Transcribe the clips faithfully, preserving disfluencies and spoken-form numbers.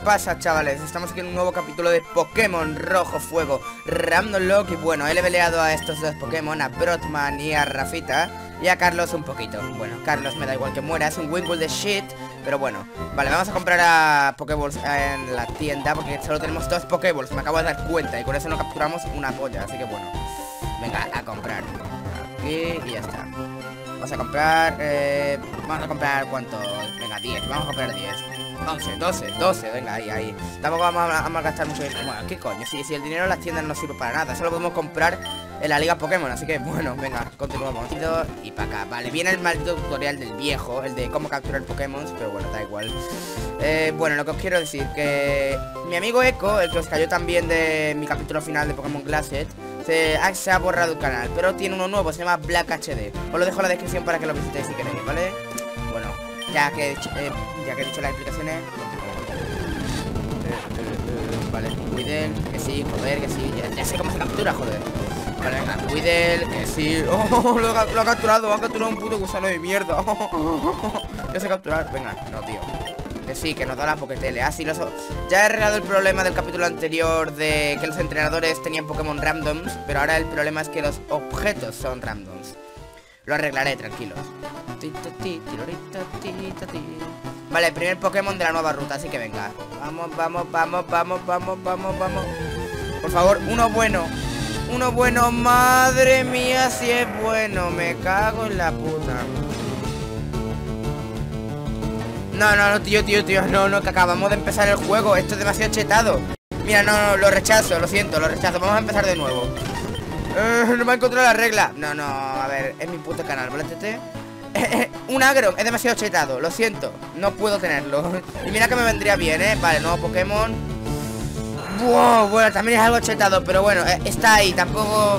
pasa, chavales? Estamos aquí en un nuevo capítulo de Pokémon Rojo Fuego Random Lock. Y bueno, he leveleado a estos dos Pokémon, a Brockman y a Rafita. Y a Carlos un poquito. Bueno, Carlos me da igual que muera, es un Wingull de shit. Pero bueno, vale, vamos a comprar a Pokéballs en la tienda, porque solo tenemos dos Pokéballs, me acabo de dar cuenta. Y con eso no capturamos una polla, así que bueno, venga, a comprar. Aquí y ya está. Vamos a comprar, eh, vamos a comprar, ¿cuánto? Venga, diez, vamos a comprar diez. once, doce, doce, venga, ahí, ahí. Tampoco vamos a, a gastar mucho dinero. Bueno, ¿qué coño? Si, si el dinero en las tiendas no sirve para nada, solo podemos comprar en la liga Pokémon. Así que, bueno, venga, continuamos. Y para acá, vale, viene el maldito tutorial del viejo, el de cómo capturar Pokémon, pero bueno, da igual. eh, Bueno, lo que os quiero decir, que mi amigo Echo, el que os cayó también de mi capítulo final de Pokémon Glassed, se ha, se ha borrado el canal, pero tiene uno nuevo, se llama Black H D. Os lo dejo en la descripción para que lo visitéis si queréis, ¿vale? Bueno, ya que, eh, ya que he dicho las explicaciones, eh, eh, eh, vale, Weedle, que sí, joder, que sí, ya, ya sé cómo se captura, joder. Vale, venga, Weedle, que sí. Oh, lo, ha, lo ha capturado, ha capturado un puto gusano de mierda. Ya sé capturar, venga, no, tío. Que sí, que nos da la Poketele. Así los... Ya he arreglado el problema del capítulo anterior de que los entrenadores tenían Pokémon randoms, pero ahora el problema es que los objetos son randoms. Lo arreglaré, tranquilos. Vale, el primer Pokémon de la nueva ruta, así que venga. Vamos, vamos, vamos, vamos, vamos, vamos, vamos. Por favor, uno bueno. Uno bueno, madre mía, si es bueno. Me cago en la puta. No, no, no, tío, tío, tío, no, no, que acabamos de empezar el juego. Esto es demasiado chetado. Mira, no, no, lo rechazo, lo siento, lo rechazo. Vamos a empezar de nuevo. eh, No me ha encontrado la regla. No, no, a ver, es mi puto canal, ¿vale, tete? Un agro, es demasiado chetado, lo siento. No puedo tenerlo. Y mira que me vendría bien, ¿eh? Vale, nuevo Pokémon. Wow, bueno, también es algo chetado, pero bueno, eh, está ahí, tampoco...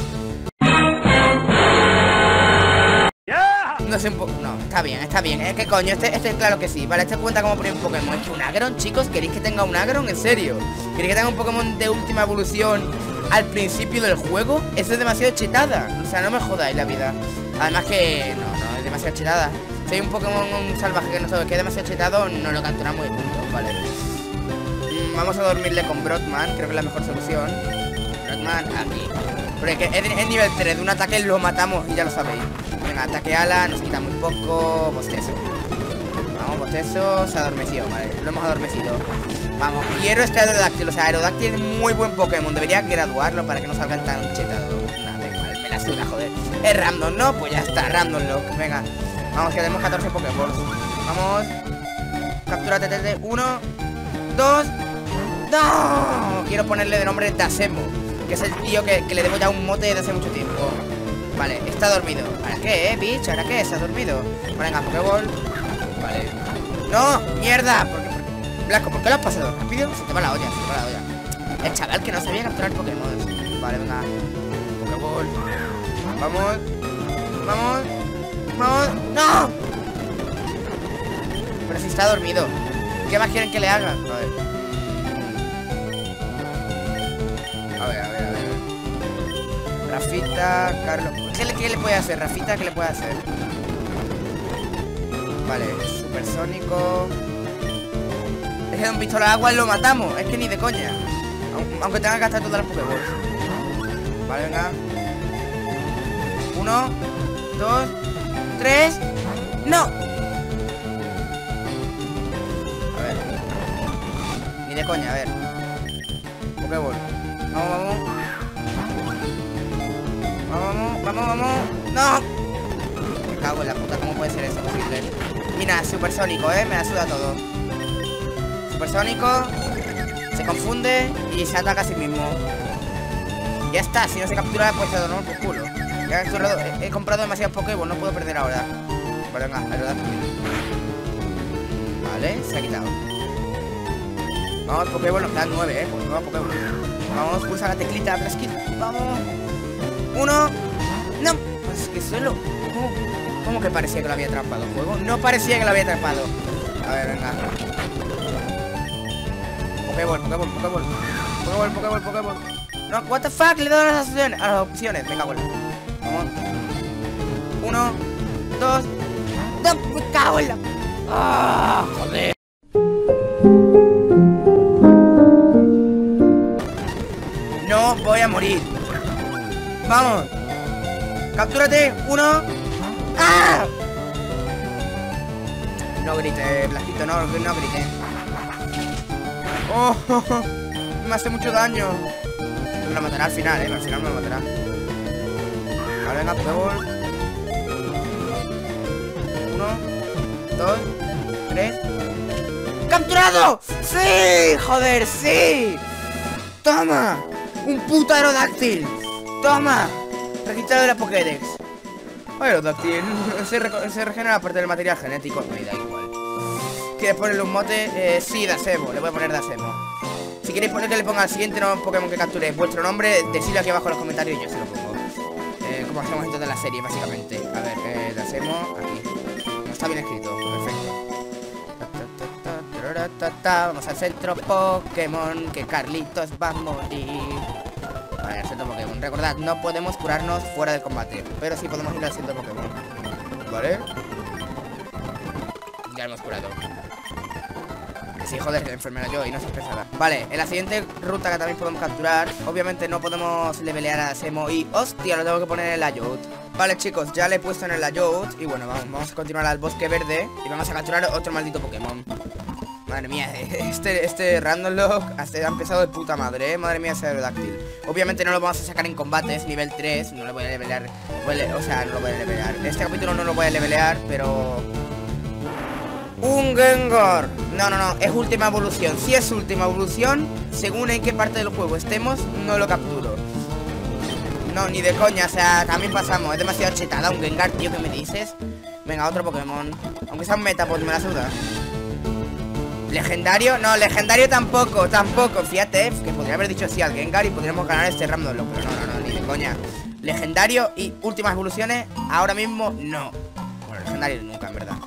No sé un poco... No, está bien, está bien. Es que coño, este, este claro que sí. Vale, este cuenta como poner un Pokémon. Es que un Agron, chicos, ¿queréis que tenga un Agron? ¿En serio? ¿Queréis que tenga un Pokémon de última evolución al principio del juego? Eso es demasiado chetada. O sea, no me jodáis la vida. Además que... No, no, es demasiado chetada. Si hay un Pokémon salvaje que no sabe que es demasiado chetado, no lo capturamos y punto, vale. mm, Vamos a dormirle con Brockman. Creo que es la mejor solución. Brockman, aquí. Porque es, es nivel tres. De un ataque lo matamos y ya lo sabéis. Venga, ataque ala, nos quita muy poco. Bostezo. Vamos, bostezo. Se ha adormecido, vale, lo hemos adormecido. Vamos, quiero este Aerodactyl. O sea, Aerodactyl es muy buen Pokémon. Debería graduarlo para que no salgan tan chetados. Nada, da igual, me la suda, joder. Es random, ¿no? Pues ya está, random lock. Venga, vamos, que tenemos catorce Pokéballs. Vamos. Captúrate desde uno, dos. ¡No! Quiero ponerle de nombre Dasemo, que es el tío que, que le debo ya un mote desde hace mucho tiempo. Vale, está dormido. ¿Ahora qué, eh, bitch? ¿Ahora qué? ¿Está dormido? Vale, venga, Pokéball. Vale. ¡No! ¡Mierda! ¿Por qué? ¿Por... Blasco, ¿por qué lo has pasado rápido? Se te va la olla, se te va la olla. El chaval que no sabía capturar Pokémon. Vale, venga. Pokéball. Vamos. Vamos. Vamos. ¡No! Pero si está dormido. ¿Qué más quieren que le haga? A ver. A ver, a ver, a ver. Rafita, Carlos. ¿Qué le, ¿Qué le puede hacer? Rafita, ¿qué le puede hacer? Vale, supersónico. Es que de un pistola de agua lo matamos. Es que ni de coña. Aunque tenga que gastar todas las Pokéballs. Vale, venga. Uno, dos, tres. ¡No! A ver. Ni de coña, a ver. Pokéball. Vamos, vamos. Vamos, vamos, vamos. ¡No! Me cago en la puta, ¿cómo puede ser eso posible? Mira, supersónico, eh, me la suda todo. Supersónico. Se confunde y se ataca a sí mismo. Ya está, si no se captura pues se adornó por culo. Ya he, capturado, he, he comprado demasiados Pokéballs, no puedo perder ahora. Vale, venga, Aerodactyl. Vale, se ha quitado. Vamos, Pokéball, nos quedan nueve, eh. Vamos, Pokéball. Vamos, pulsa la teclita, Blaskit. Vamos. Uno. No, pues que solo. ¿Cómo? ¿Cómo que parecía que lo había atrapado el juego? No parecía que lo había atrapado. A ver, venga. Pokéball, Pokéball, Pokéball. Pokéball, Pokéball, Pokéball. No, what the fuck, le he dado las opciones. A las opciones, me cago en la. Vamos. Uno, dos. No, me cago en la. Ah, joder. no voy a morir. Vamos. Captúrate. Uno. ¡Ah! No grites, Blasquito, no, no grites. Oh, oh, oh, me hace mucho daño. Me lo matará al final, eh. Al final me lo matará. Vale, venga, Pokéball. Uno, dos, tres. ¡Capturado! ¡Sí! ¡Joder, sí! ¡Toma! ¡Un puto Aerodáctil! ¡Toma! Registrado de la Pokédex. Aerodáctil. Se, re se regenera parte del material genético. Me da igual. ¿Quieres ponerle un mote? Eh, sí, Dasemo. Le voy a poner Dasemo. Si queréis poner que le ponga al siguiente no, Pokémon que capture vuestro nombre, decidlo aquí abajo en los comentarios y yo se lo pongo. Eh, como hacemos en toda la serie, básicamente. A ver, eh, Dasemo aquí. No está bien escrito. Perfecto. Vamos al centro Pokémon, que Carlitos va a morir. Vale, al centro Pokémon. Recordad, no podemos curarnos fuera del combate, pero sí podemos ir al centro Pokémon. Vale. Ya hemos curado. Sí, joder, enfermera yo y no soy pesada. Vale, en la siguiente ruta que también podemos capturar, obviamente no podemos levelear a Semo y... ¡Hostia! Lo tengo que poner en el layout. Vale, chicos, ya le he puesto en el layout. Y bueno, vamos, vamos a continuar al bosque verde y vamos a capturar otro maldito Pokémon. Madre mía, este, este Random Lock ha empezado de puta madre, ¿eh? Madre mía, ese Aerodáctil. Obviamente no lo vamos a sacar en combates, nivel tres. No le voy a levelear. O sea, no lo voy a levelear. Este capítulo no lo voy a levelear, pero... ¡Un Gengar! No, no, no, es última evolución. Si es última evolución, según en qué parte del juego estemos, no lo capturo. No, ni de coña, o sea, también pasamos. Es demasiado chetada un Gengar, tío, ¿qué me dices? Venga, otro Pokémon. Aunque sea un Metapod, me la suda. ¿Legendario? No, legendario tampoco, tampoco. Fíjate, que podría haber dicho sí al Gengar y podríamos ganar este Random Lock. Pero no, no, no, ni de coña. Legendario y últimas evoluciones, ahora mismo no. Bueno, legendario nunca, en verdad.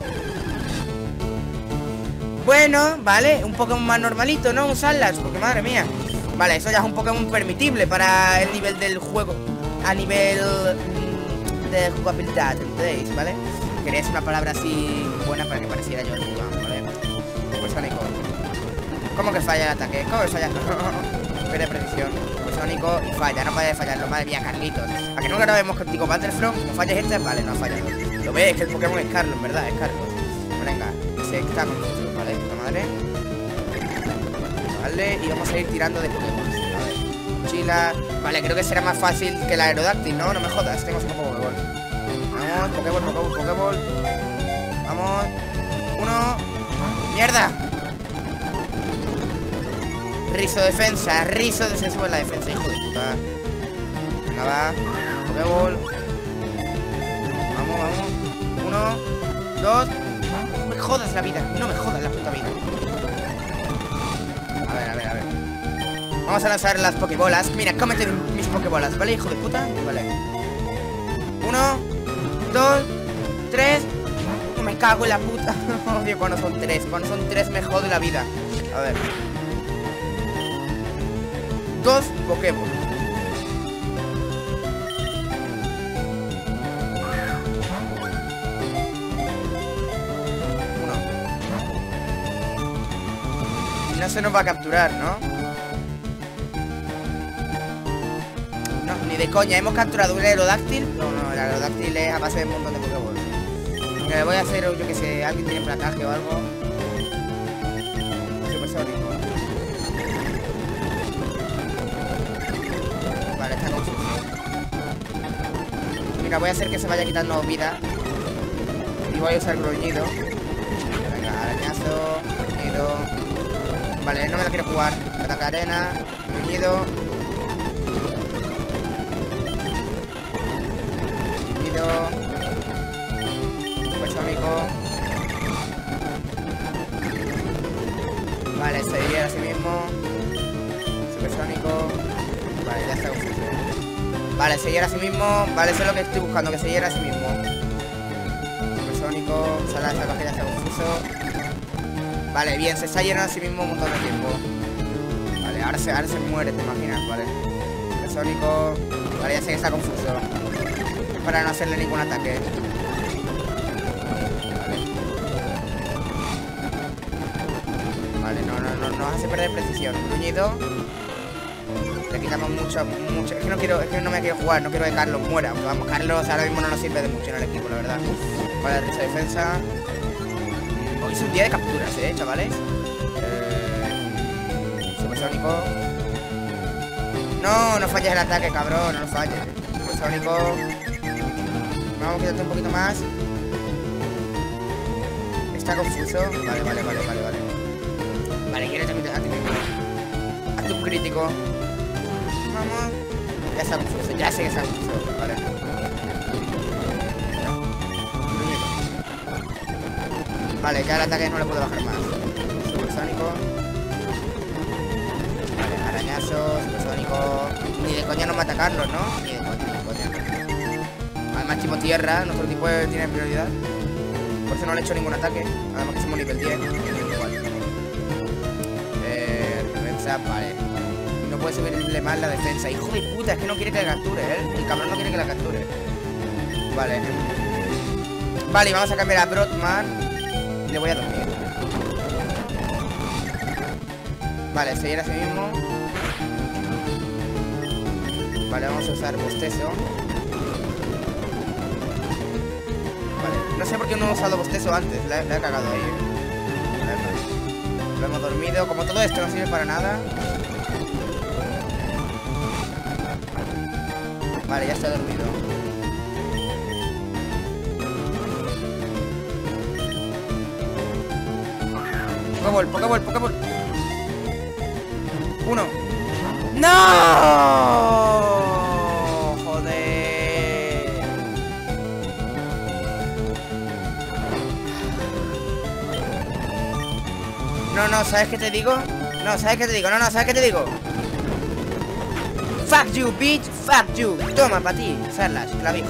Bueno, vale, un Pokémon más normalito, ¿no? Un Salas, porque madre mía. Vale, eso ya es un Pokémon permitible para el nivel del juego. A nivel mm, de jugabilidad, ¿entendéis? ¿Vale? Quería decir una palabra así buena para que pareciera yo el jugador, ¿vale? Supersónico. ¿Cómo que falla el ataque? ¿Cómo que falla? Pierde precisión. Supersónico y falla, no puede fallarlo, madre mía, Carlitos. ¿A que nunca grabemos contigo Battlefront? ¿No falles este? Vale, no ha fallado. Lo ves, que el Pokémon es Carlos, ¿verdad? Es Carlos. Venga, se está con nosotros, ¿vale? La madre. Vale, y vamos a ir tirando de Pokémon. A ver, mochila. Vale, creo que será más fácil que el Aerodáctil, ¿no? No me jodas, tengo un Pokéball. Vamos, Pokéball, Pokéball, Pokéball. Vamos. Uno. ¡Mierda! Rizo defensa, rizo de se sube la defensa, hijo de puta. Venga, va. Pokéball. Vamos, vamos. Uno, dos. No me jodas la vida, no me jodas la puta vida. A ver, a ver, a ver. Vamos a lanzar las Pokébolas. Mira, cómete mis Pokébolas, ¿vale, hijo de puta? Vale. Uno, dos, tres. No me cago en la puta. Odio cuando son tres. Cuando son tres me jode la vida. A ver. Dos Pokémon. No se nos va a capturar, ¿no? No, ni de coña. ¿Hemos capturado un Aerodáctil? No, no, el Aerodáctil es a base de un montón de Pokéballs. Le voy a hacer, yo que sé, alguien tiene placaje o algo. Supersónico. Vale, está confuso. Mira, voy a hacer que se vaya quitando vida. Y voy a usar gruñido. Venga, arañazo, gruñido. Vale, no me la quiero jugar. Ataque arena, gruñido. Gruñido. Supersónico. Vale, seguir así mismo. Supersónico. Vale, ya está confuso. Vale, seguir así mismo. Vale, eso es lo que estoy buscando, que seguir así mismo. Supersónico. Sala de salvaje, ya está confuso. Vale, bien, se está llenando a sí mismo un montón de tiempo. Vale, ahora se, ahora se muere, te imaginas, vale. Supersónico. Vale, ya sé que está confuso. Para no hacerle ningún ataque. Vale. Vale, no, no, no, no hace perder precisión. Gruñido. Le quitamos mucho, mucho. Es que no quiero, es que no me quiero jugar, no quiero que Carlos muera. Aunque vamos, Carlos ahora mismo no nos sirve de mucho en el equipo, la verdad. Vale, risa defensa. Hoy es un día de capturas, eh, chavales. Eh, Supersónico. No, no falles el ataque, cabrón, no lo falles. Supersónico. Vamos, quédate un poquito más. Está confuso. Vale, vale, vale, vale, vale. Vale, quiere también a ti mismo. Hazte un crítico. Vamos. Ya está confuso, ya sé que está confuso. Vale. Vale, ya el ataque no le puedo bajar más. Supersónico. Vale, arañazo, supersónico. Ni de coña no mata a Carlos, ¿no? Ni de coña, ni de coña. Además, tipo tierra, nuestro tipo tiene prioridad. Por eso no le he hecho ningún ataque. Además que somos nivel diez. Igual. Eh, defensa, vale. No puede subirle más la defensa. Hijo de puta, es que no quiere que la capture, ¿eh? El cabrón no quiere que la capture. Vale. Vale, y vamos a cambiar a Brotman. Le voy a dormir. Vale, seguir así mismo. Vale, vamos a usar bostezo. Vale, no sé por qué no he usado bostezo antes. La, la he cagado ahí. Lo hemos dormido. Como todo esto no sirve para nada. Vale, ya está dormido. Pokéball, Pokéball, Pokéball. Uno. ¡No! Joder. No, no, ¿sabes qué te digo? No, ¿sabes qué te digo? No, no, ¿sabes qué te digo? Fuck you, bitch, fuck you. Toma, pa' ti, Sarlas, clavijo.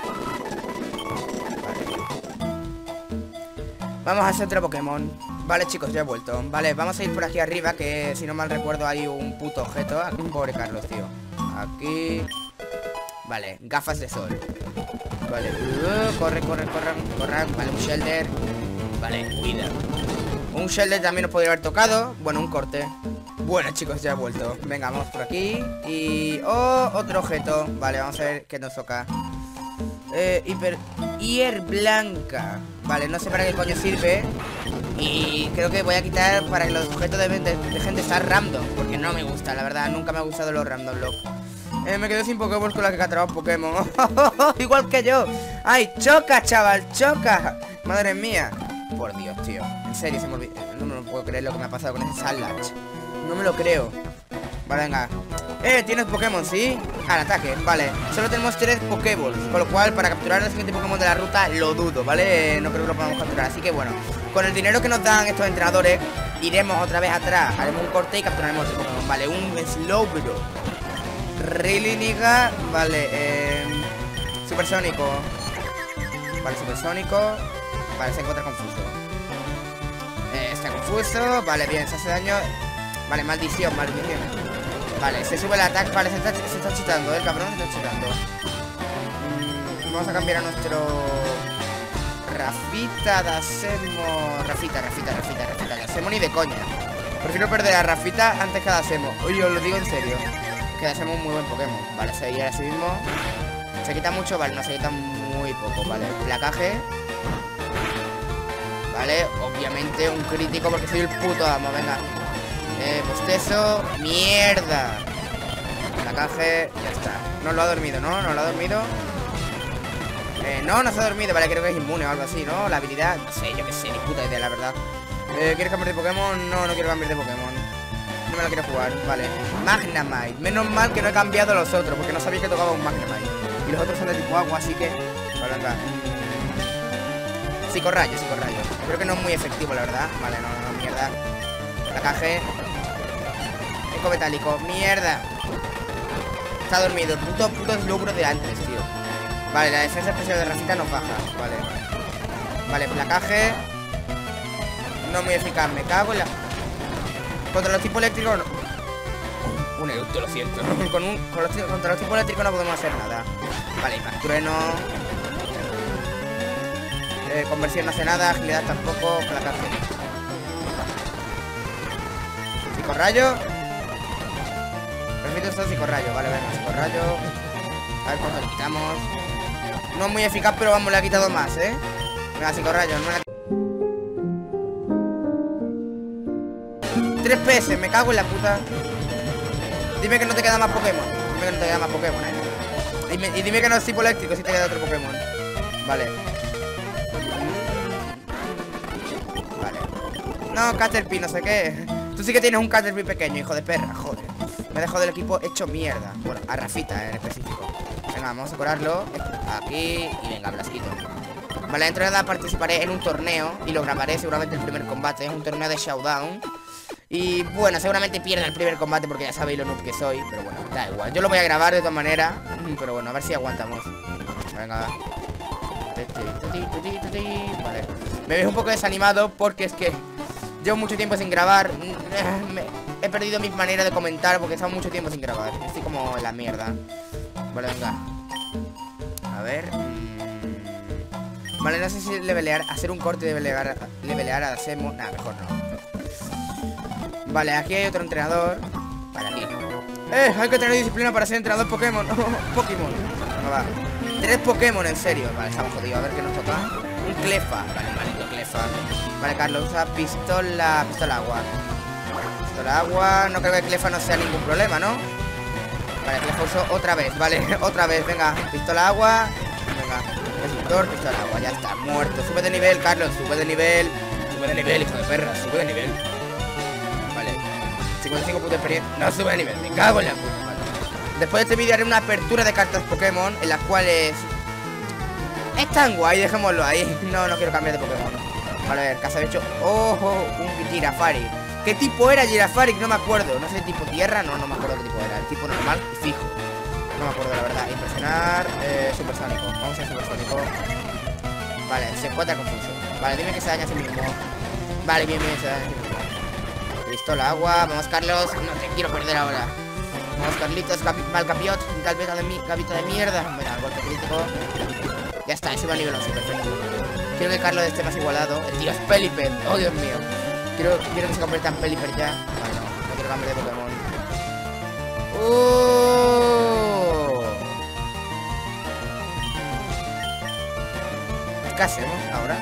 Vale. Vamos a hacer otro Pokémon. Vale, chicos, ya he vuelto. Vale, vamos a ir por aquí arriba, que si no mal recuerdo hay un puto objeto. Aquí un pobre Carlos, tío. Aquí. Vale, gafas de sol. Vale, uh, corre, corre, corre, corre. Vale, un Shelter. Vale, cuida. Un Shelter también nos podría haber tocado. Bueno, un corte. Bueno, chicos, ya he vuelto. Venga, vamos por aquí. Y... oh, otro objeto. Vale, vamos a ver qué nos toca. Eh, hiper... Hier blanca. Vale, no sé para qué coño sirve. Y creo que voy a quitar para que los objetos deben de, dejen de estar random. Porque no me gusta, la verdad. Nunca me ha gustado los random lock. Eh, me quedo sin Pokémon con la que he atrapado Pokémon. Igual que yo. ¡Ay, choca, chaval! ¡Choca! Madre mía. Por Dios, tío. En serio, se me olvidó. No me lo puedo creer lo que me ha pasado con ese Salach. No me lo creo. Vale, venga. Eh, tienes Pokémon, ¿sí? Al ataque, vale. Solo tenemos tres Pokéballs, con lo cual para capturar el siguiente Pokémon de la ruta lo dudo, ¿vale? No creo que lo podamos capturar, así que bueno. Con el dinero que nos dan estos entrenadores, iremos otra vez atrás, haremos un corte y capturaremos el Pokémon, vale. Un Slowbro. Really, nigga. Vale, eh... Supersónico. Vale, Supersónico. Vale, se encuentra confuso. Eh, está confuso, vale, bien, se hace daño. Vale, maldición, maldición. Vale, se sube el ataque. Vale, se está, se está chitando, ¿eh? El cabrón se está chitando. mm, Vamos a cambiar a nuestro Rafita, Dasemo. Rafita, Rafita, Rafita, Rafita. Dasemo ni de coña. Prefiero perder a Rafita antes que a Dasemo. Oye, os lo digo en serio. Que Dasemo es un muy buen Pokémon. Vale, seguir así mismo. ¿Se quita mucho? Vale, no se quita muy poco. Vale, placaje. Vale, obviamente un crítico porque soy el puto amo, venga. Eh, bostezo, mierda. Placaje, ya está. No lo ha dormido, ¿no? No lo ha dormido. Eh, no, no se ha dormido, vale, creo que es inmune o algo así, ¿no? La habilidad, no sé, yo qué sé, ni puta idea, la verdad. eh, ¿Quieres cambiar de Pokémon? No, no quiero cambiar de Pokémon. No me lo quiero jugar, vale. Magnemite, menos mal que no he cambiado los otros, porque no sabía que tocaba un Magnemite. Y los otros son de tipo agua, así que... vale, venga. Psicorrayo, psicorrayo. Creo que no es muy efectivo, la verdad. Vale, no, no, no, mierda. Placaje. Eco metálico, mierda. Está dormido, el puto, puto logro de antes, tío. Vale, la defensa especial de Rafita nos baja. Vale. Vale, placaje. No muy eficaz, me cago en la... Contra los tipos eléctricos no... Un eructo, lo siento. Con un, con los, contra los tipos eléctricos no podemos hacer nada. Vale, más trueno. Eh, conversión no hace nada, agilidad tampoco, placaje. Psicorrayo. Rafita usa psicorrayo. Vale, venga, psicorrayo. A ver cuándo le quitamos. No es muy eficaz, pero vamos, le ha quitado más, ¿eh? Venga, psicorrayo, no me la... tres P S, me cago en la puta. Dime que no te queda más Pokémon. Dime que no te queda más Pokémon, eh. Dime, y dime que no es tipo eléctrico si te queda otro Pokémon. Vale. Vale. No, Caterpie, no sé qué. Tú sí que tienes un Caterpie pequeño, hijo de perra, joder. Me he dejado del equipo hecho mierda. Bueno, a Rafita, eh, en específico. Venga, vamos a curarlo. Aquí. Y venga, Blasquito. Vale, dentro de nada participaré en un torneo. Y lo grabaré seguramente el primer combate. Es un torneo de Showdown. Y bueno, seguramente pierda el primer combate porque ya sabéis lo noob que soy. Pero bueno, da igual. Yo lo voy a grabar de todas maneras. Pero bueno, a ver si aguantamos. Venga. Vale. Me veis un poco desanimado porque es que llevo mucho tiempo sin grabar. Me he perdido mis maneras de comentar porque he estado mucho tiempo sin grabar. Estoy como en la mierda. Vale, venga. A ver. Vale, no sé si levelear, hacer un corte de levelear, levelear a Semo. Nada, mejor no. Vale, aquí hay otro entrenador. Vale, aquí. Eh, hay que tener disciplina para ser entrenador Pokémon. Pokémon. No va. Tres Pokémon, en serio. Vale, estamos jodidos. A ver qué nos toca. Un Clefa. Vale, maldito Clefa. Vale, Carlos, usa pistola. Pistola agua. Pistola agua. No creo que Clefa no sea ningún problema, ¿no? Vale, Clefa uso otra vez. Vale, otra vez. Venga, pistola agua. Venga, resistor, pistola agua. Ya está, muerto. Sube de nivel, Carlos. Sube de nivel. Sube de nivel, hijo de perra. Sube de nivel. cincuenta y cinco puntos de experiencia. No sube de nivel, me cago en la puta. Vale. Después de este vídeo haré una apertura de cartas Pokémon en las cuales es tan guay, dejémoslo ahí. No, no quiero cambiar de Pokémon. Vale, a ver, cazabicho. Ojo, un Girafari. ¿Qué tipo era Girafari? No me acuerdo. No sé, tipo tierra, no, no me acuerdo qué tipo era. El tipo normal y fijo. No me acuerdo, la verdad. Impresionar, eh, supersónico. Vamos a supersónico. Vale, se encuentra confuso. Vale, dime que se daña a sí mismo. Vale, bien, bien, se daña a sí mismo. Pistola agua, vamos Carlos, no te quiero perder ahora. Vamos Carlitos, mal capiot, tal vez de mi gavito de mierda. Venga, golpe crítico. Ya está, sube a nivel once, perfecto. Quiero que Carlos esté más igualado. El tío es Pelipper, oh Dios mío. Quiero, quiero que se convierta en Pelipper ya. Vale, no, no quiero cambiar de Pokémon. Uh. ¿Qué hacemos ahora?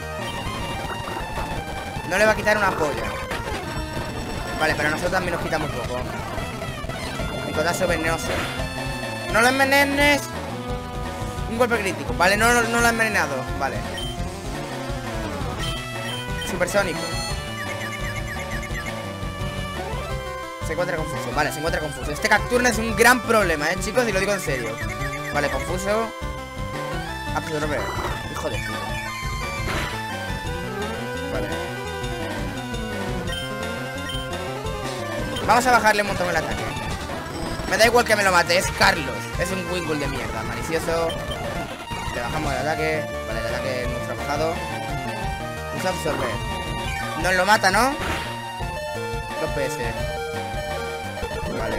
No le va a quitar una polla. Vale, pero nosotros también nos quitamos poco. Picotazo venenoso. ¡No lo envenenes! Un golpe crítico. Vale, no, no, no lo he envenenado. Vale. Supersónico. Se encuentra confuso. Vale, se encuentra confuso. Este Cacturne es un gran problema, eh, chicos, y lo digo en serio. Vale, confuso. Absorber. Hijo de puta. Vale. Vamos a bajarle un montón el ataque. Me da igual que me lo mate, es Carlos. Es un Wingull de mierda, malicioso. Le bajamos el ataque. Vale, el ataque nuestro bajado. Usa absorber. Nos lo mata, ¿no? dos P S. Vale.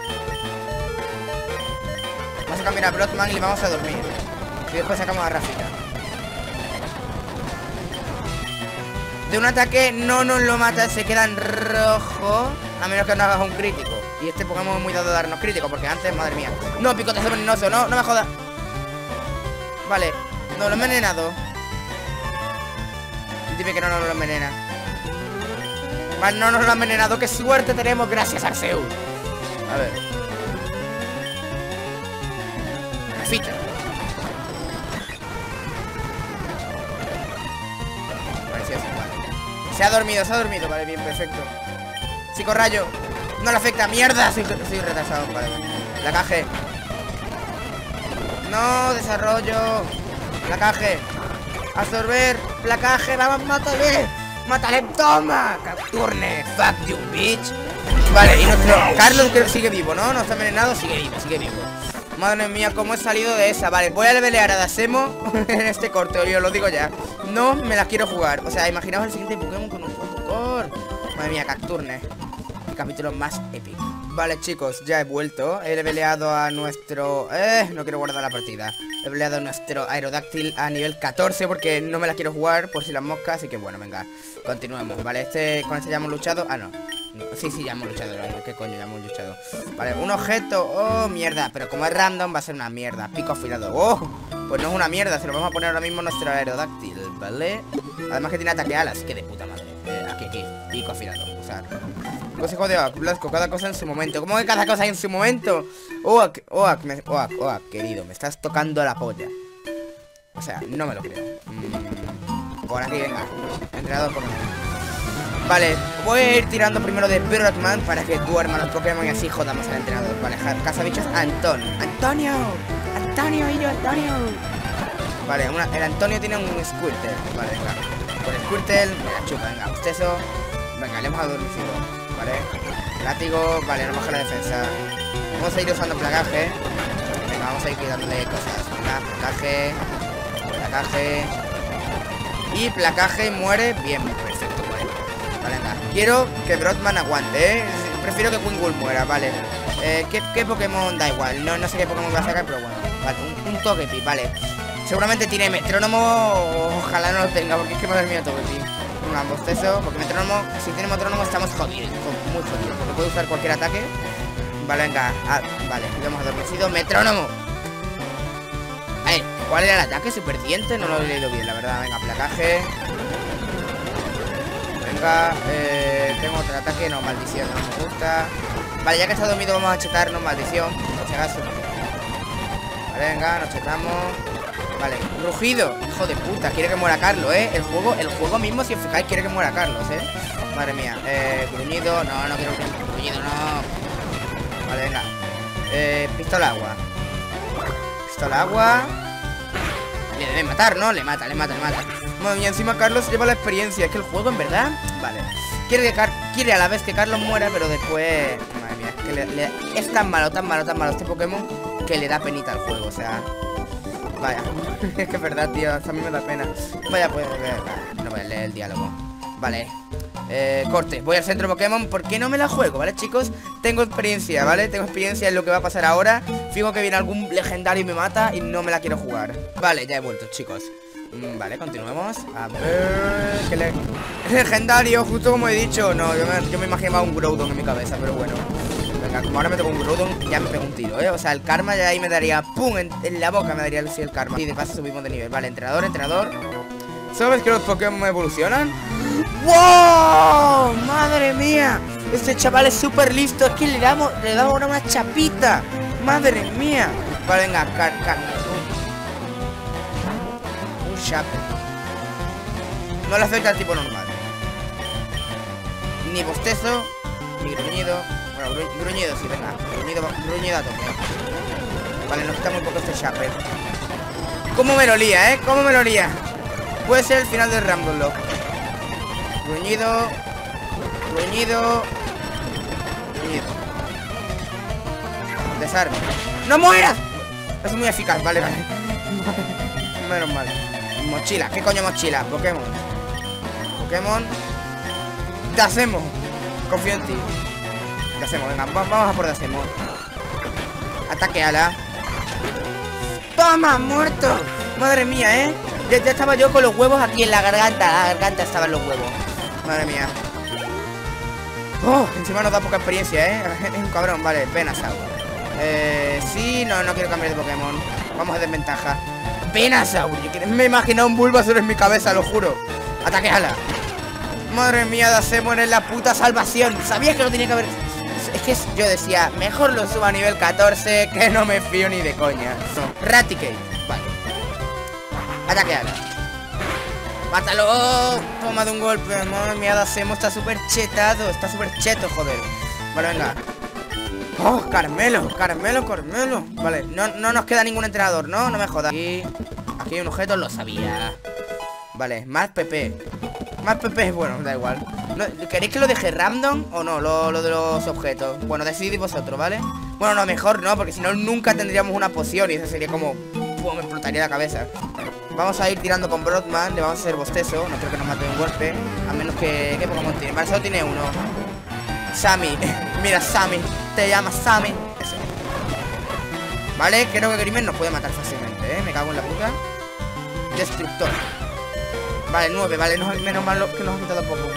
Vamos a cambiar a Brockman y le vamos a dormir. Y después sacamos a Rafita. De un ataque no nos lo mata, se queda en rojo. A menos que no hagas un crítico. Y este Pokémon es muy dado a darnos crítico. Porque antes, madre mía. No, picotazo venenoso, no, no me jodas. Vale, no lo he envenenado. Dime que no nos lo envenena. Vale, no nos lo ha envenenado. Qué suerte tenemos, gracias Arceus. A ver. Rafita. Vale, sí, sí, vale. Se ha dormido, se ha dormido. Vale, bien, perfecto. Psicorrayo. No le afecta, mierda. Soy, soy retrasado, vale. La caje. No, desarrollo. Placaje. Absorber. Placaje, vamos, mátale. Mátale, toma. Cacturne. Fuck you, bitch. Vale, y nuestro Carlos que sigue vivo, ¿no? No está envenenado, sigue vivo, sigue vivo. Madre mía, cómo he salido de esa. Vale, voy a levelear a Dasemo en este corte, yo lo digo ya. No me la quiero jugar. O sea, imaginaos el siguiente Pokémon con un Fotocor. Madre mía, Cacturne. El capítulo más épico. Vale, chicos, ya he vuelto. He leveleado a nuestro... Eh, no quiero guardar la partida. He leveleado a nuestro Aerodáctil a nivel catorce porque no me la quiero jugar por si las moscas. Así que bueno, venga, continuemos. Vale, este con este ya hemos luchado. Ah, no. No, sí, sí, ya hemos luchado. ¿Qué coño? Ya hemos luchado. Vale, un objeto. Oh, mierda. Pero como es random va a ser una mierda. Pico afilado. Oh, pues no es una mierda. Se lo vamos a poner ahora mismo en nuestro aerodáctil, ¿vale? Además que tiene ataque alas. Que de puta madre. Eh, aquí, aquí. Pico afilado. O sea, consejo de Oak, Blasco, cada cosa en su momento. ¿Cómo que cada cosa en su momento? Oak, Oak, me, Oak, Oak, querido, me estás tocando la polla. O sea, no me lo creo. mm, Por aquí, venga. Entrenador Pokémon. Vale, voy a ir tirando primero de Brockman para que duerman los Pokémon y así jodamos al entrenador. Vale, cazabichos Antón. ¡Antonio! ¡Antonio, y yo, Antonio! Vale, una, el Antonio tiene un Squirtle. Vale, venga. Con el Squirtle, me la chupa, venga. Usted eso. Venga, le hemos adormecido. Vale. Látigo, vale, no baja la defensa. Vamos a ir usando placaje. Venga, vamos a ir quitándole cosas. Venga, placaje. Placaje. Y placaje muere. Bien, perfecto, muere. Vale, venga. Quiero que Brockman aguante, ¿eh? Prefiero que Wingull muera, vale. Eh, ¿qué, ¿Qué Pokémon? Da igual. No, no sé qué Pokémon va a sacar, pero bueno. Vale, un, un Togepi, vale. Seguramente tiene metrónomo. Ojalá no lo tenga, porque es que madre mía Togepi. Un bostezo, porque metrónomo, si tiene metrónomo estamos jodidos, muy jodidos, porque puede usar cualquier ataque. Vale, venga, ah, vale, lo hemos adormecido. Metrónomo. A ver, ¿cuál era el ataque? Super diente, no lo he leído bien, la verdad. Venga, placaje. Venga, eh, tengo otro ataque, no, maldición, no me gusta. Vale, ya que está dormido vamos a chetarnos, maldición, por si acaso. Vale, venga, nos chetamos. Vale, rugido, hijo de puta, quiere que muera Carlos, eh. El juego, el juego mismo, si os fijáis, quiere que muera Carlos, eh. Madre mía, eh, gruñido, no, no quiero gruñido, no. Vale, venga. Eh, pistola agua. Pistola agua. Le debe matar, ¿no? Le mata, le mata, le mata. Madre mía, encima Carlos lleva la experiencia. Es que el juego, en verdad, vale. Quiere, que Car quiere a la vez que Carlos muera, pero después. Madre mía, es que le, le... es tan malo, tan malo, tan malo este Pokémon que le da penita al juego, o sea. Vaya, es que es verdad, tío, hasta a mí me da pena. Vaya, pues, no voy a leer el diálogo. Vale, eh, corte, voy al centro Pokémon porque no me la juego, ¿vale, chicos? Tengo experiencia, ¿vale? Tengo experiencia en lo que va a pasar ahora. Fijo que viene algún legendario y me mata y no me la quiero jugar. Vale, ya he vuelto, chicos. mm, Vale, continuemos. A ver... ¿qué le... legendario, justo como he dicho. No, yo me, yo me imaginaba un Groudon en mi cabeza, pero bueno. Venga, como ahora me toco un Groudon, ya me pego un tiro, ¿eh? O sea, el karma ya ahí me daría ¡pum! En, en la boca me daría el, sí, el karma. Y de paso subimos de nivel. Vale, entrenador, entrenador. ¿Sabes que los Pokémon evolucionan? ¡Wow! ¡Madre mía! Este chaval es súper listo. Es que le damos, le damos ahora una chapita. ¡Madre mía! Vale, venga, car, car. Un chape. No le afecta al tipo normal. Ni bostezo, ni gruñido. Bueno, gru gruñido sí, venga. Gruñido, gruñido a tope. Vale, nos quita muy poco este chape. ¿Cómo me lo lía, eh? ¿Cómo me lo lía? Puede ser el final del Ramblon. Gruñido. Gruñido. Gruñido. Desarme. ¡No mueras! Es muy eficaz, vale, vale. Menos mal. Mochila, ¿qué coño mochila? Pokémon. Pokémon. Dasemo. Confío en ti. Dasemo, venga, vamos a por Dasemo. Ataque ala. ¡Toma! ¡Muerto! Madre mía, ¿eh? Ya, ya estaba yo con los huevos aquí en la garganta. La garganta estaban los huevos. Madre mía. Oh, encima nos da poca experiencia, ¿eh? Es un cabrón, vale, Venusaur. Eh, sí, no, no quiero cambiar de Pokémon. Vamos a desventaja. Venusaur, me he imaginado un Bulbasaur en mi cabeza, lo juro. Ataque ala. Madre mía, Dasemo es la puta salvación. Sabía que no tenía que haber... Es que yo decía, mejor lo subo a nivel catorce, que no me fío ni de coña. No. Raticate, vale. Ataque ala. ¡Mátalo! Toma de un golpe. Madre mía, Dasemo está súper chetado. Está súper cheto, joder. Vale, venga. ¡Oh, Carmelo! Carmelo, Carmelo. Vale, no, no nos queda ningún entrenador, ¿no? No me jodas. Aquí, aquí hay un objeto, lo sabía. Vale, más P P. Más P P, bueno, da igual. ¿No, ¿Queréis que lo deje random o no? Lo, lo de los objetos. Bueno, decidid vosotros, ¿vale? Bueno, no, mejor no, porque si no nunca tendríamos una poción y eso sería como... ¡pum! Me explotaría la cabeza. Vamos a ir tirando con Brockman. Le vamos a hacer bostezo. No creo que nos mate de un golpe. A menos que... ¿qué Pokémon tiene? Vale, solo tiene uno. Sammy. Mira, Sammy. Te llamas Sammy. Ese. Vale, creo que Grimer nos puede matar fácilmente, ¿eh? Me cago en la puta. Destructor. Vale, nueve, vale, no, menos mal que nos ha quitado poco.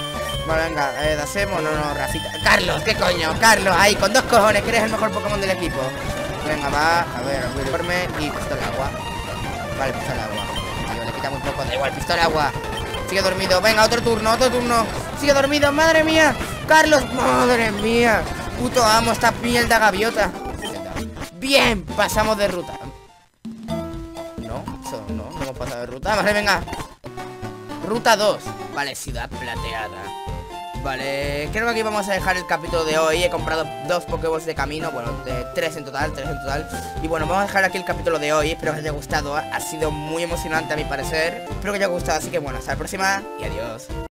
Vale, venga, eh, Dasemo, no, no, Rafita. Carlos, ¿qué coño? Carlos, ahí, con dos cojones, que eres el mejor Pokémon del equipo. Venga, va, a ver, uniforme y pistola agua. Vale, pistola agua. Tío, le quita muy poco, da igual, pistola agua. Sigue dormido, venga, otro turno, otro turno. Sigue dormido, madre mía. Carlos, madre mía. Puto amo esta mierda gaviota. Bien, pasamos de ruta. No, eso no, no hemos pasado de ruta. Vale, venga. Ruta dos. Vale, ciudad plateada. Vale, creo que aquí vamos a dejar el capítulo de hoy. He comprado dos Pokéballs de camino. Bueno, de tres en total, tres en total. Y bueno, vamos a dejar aquí el capítulo de hoy. Espero que os haya gustado. Ha sido muy emocionante a mi parecer. Espero que os haya gustado, así que bueno, hasta la próxima y adiós.